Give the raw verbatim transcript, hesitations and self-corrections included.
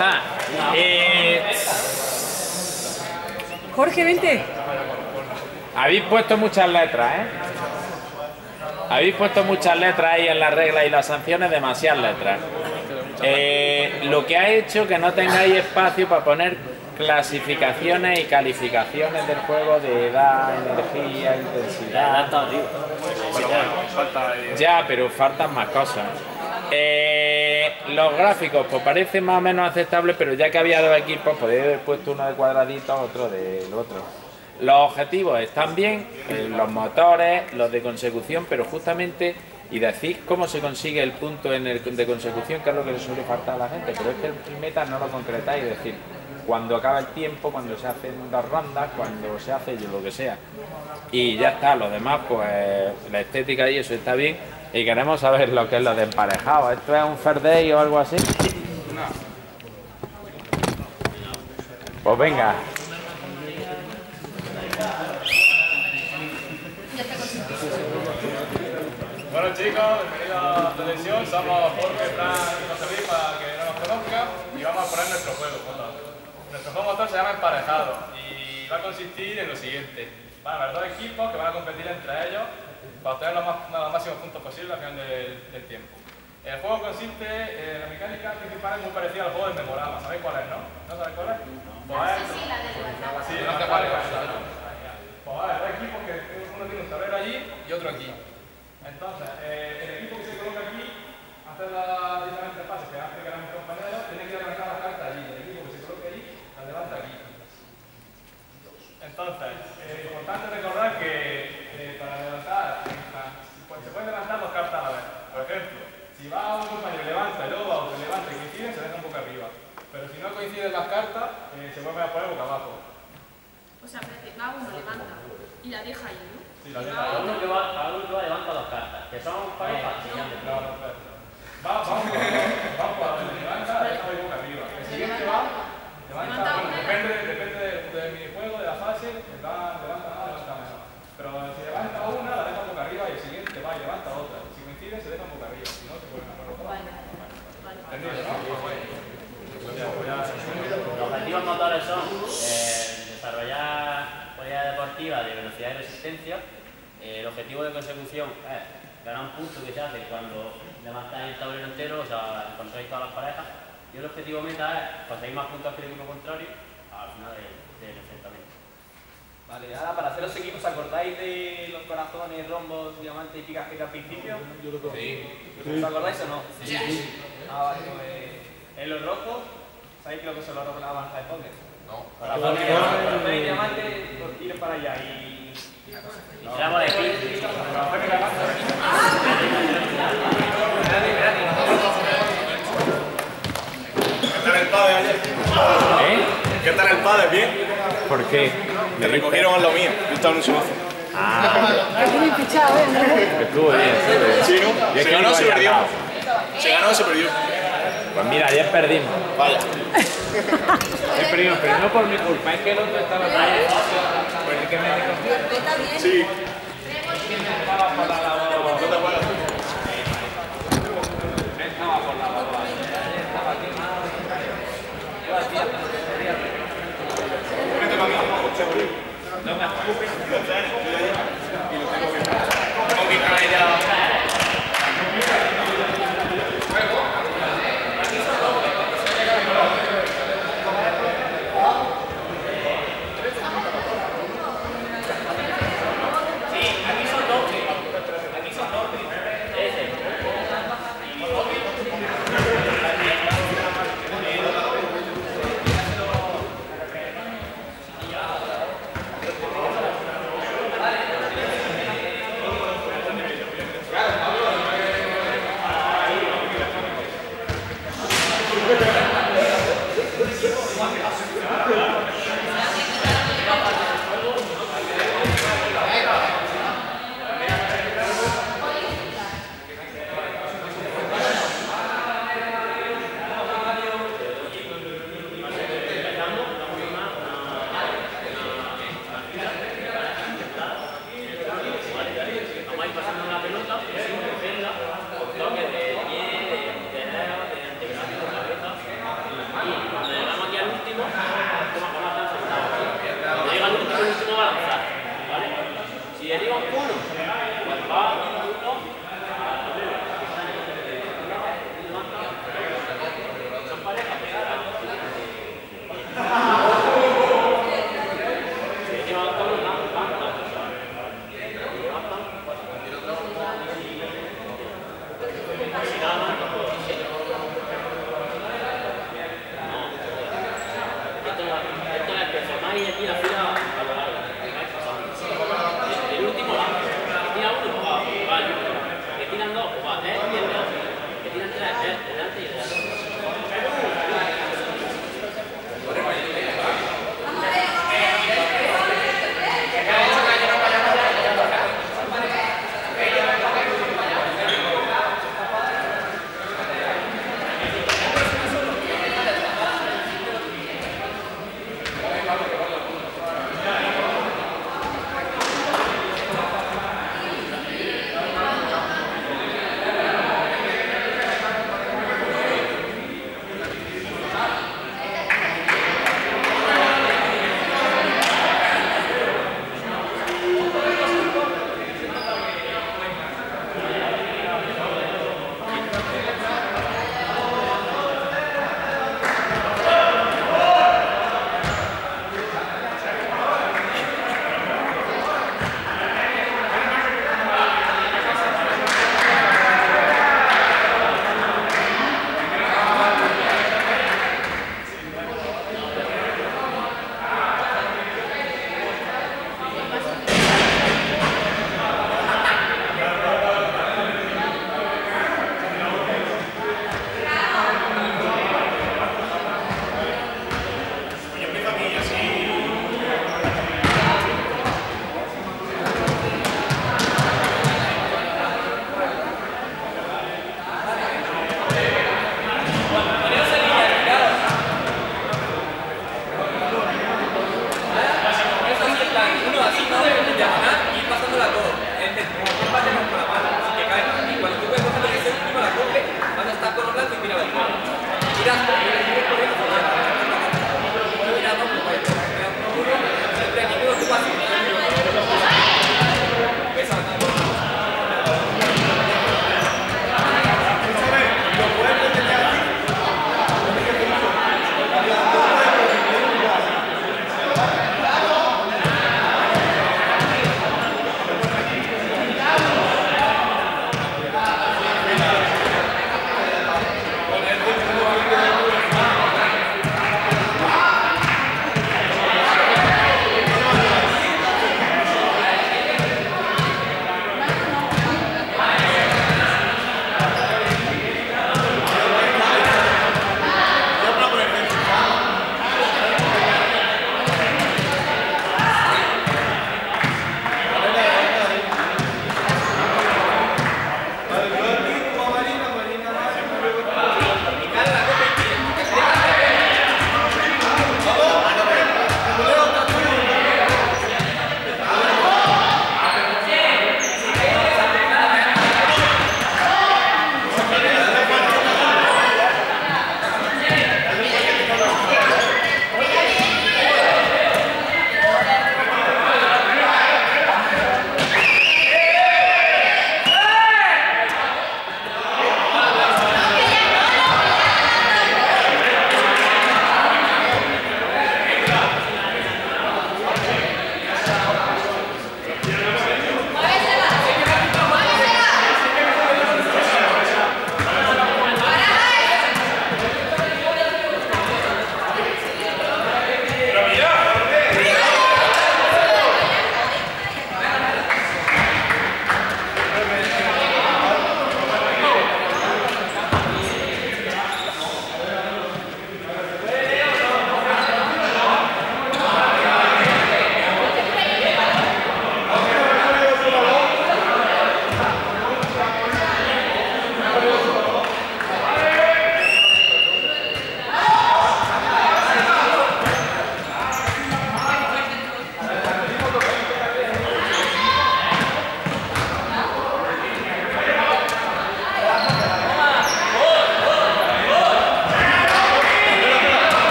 está. Eh... Jorge, vente. Habéis puesto muchas letras, ¿eh? Habéis puesto muchas letras ahí en las reglas y las sanciones, demasiadas letras. Eh, lo que ha hecho que no tengáis espacio para poner clasificaciones y calificaciones del juego de edad, energía, intensidad. Ya, pero faltan más cosas. Eh, los gráficos, pues parece más o menos aceptable, pero ya que había dos equipos, podéis haber puesto uno de cuadraditos, otro del otro. Los objetivos están bien, eh, los motores, los de consecución, pero justamente, y decís cómo se consigue el punto en el de consecución, que es lo que le suele faltar a la gente, pero es que el meta no lo concretáis, es decir, cuando acaba el tiempo, cuando se hacen dos rondas, cuando se hace yo lo que sea. Y ya está, lo demás, pues la estética y eso está bien, y queremos saber lo que es lo de emparejado. ¿Esto es un fair day o algo así? No. Pues venga. Bueno chicos, bienvenidos a la televisión, somos Jorge, Fran y José Luis, para que no nos conozcan, y vamos a poner nuestro juego motor. Nuestro juego motor se llama Emparejado y va a consistir en lo siguiente. Van a haber dos equipos que van a competir entre ellos para obtener los, más, los máximos puntos posibles al final del, del tiempo. El juego consiste en la mecánica principal, es muy parecida al juego del Memorama. ¿Sabéis cuál es, no? ¿No sabéis cuál es? Pues sí, sí, la de la sí, no te vale. Pues vale, dos equipos que uno tiene un tablero allí y otro aquí. Entonces, eh, el equipo que se coloca aquí, hacer las diferentes pases que hace que eran mis compañeros, tiene que levantar las cartas allí. El equipo que se coloque allí, las levanta aquí. Entonces, es eh, importante recordar que eh, para levantar, pues, se pueden levantar dos cartas a la vez. Por ejemplo, si va un compañero y levanta, y luego va otro y levanta y coinciden, se deja un poco arriba. Pero si no coinciden las cartas, eh, se vuelve a poner boca abajo. O sea, va uno, levanta y la deja ahí, ¿no? Sí, la deja Cada uno que va, cada uno que va levanta dos cartas, que son parejas. No, no, no. Va, vamos, vamos, vamos, levanta, deja ahí boca arriba. El siguiente va, levanta, bueno, depende, depende del minijuego, de la fase, va, levanta más, levanta menos. Pero si levanta una, la deja boca arriba y el siguiente va y levanta otra. Si coincide, se deja boca arriba, si no, se vuelve a poner boca abajo. ¿Entendido, no? Los objetivos motores son eh, desarrollar cualidades deportivas de velocidad y resistencia. Eh, el objetivo de consecución es ganar un punto que se hace cuando levantáis el tablero entero, o sea, encontráis todas las parejas. Y el objetivo meta es conseguir más puntos que el equipo contrario al final del, del enfrentamiento. Vale, ahora para hacer los equipos, ¿acordáis de los corazones, rombos, diamantes y picas que al principio? Sí. ¿Os acordáis o no? Sí. Ah, vale, pues en los rojos, ¿sabéis lo que son los rojos de la baraja de póker? No. Corazones, corazones, diamantes, ir para allá y... Y tramo de quince. ¿Qué tal el padre ayer? ¿Eh? ¿Qué tal el padre? ¿Bien? ¿Por qué? Me recogieron en lo mío. Yo estaba en un semáforo. Ah, Aquí bien fichado, ¿eh? que estuvo bien, estuvo bien. Sí, ¿no? Y es Se que ganó, iba se ahí al perdió. lado. Se ganó, se perdió. Pues mira, ayer perdimos. Vaya. He perdido, pero no por mi culpa, es que el otro estaba ahí. Pues el que me recogió. Sí. ¿Quién estaba por la labor? ¿No te acuerdas? Estaba por la labor. Ayer estaba aquí. Yo hacía. Vete para mí. No me preocupes. Y lo tengo que traer. Tengo que traer ya. formáis aquí la fila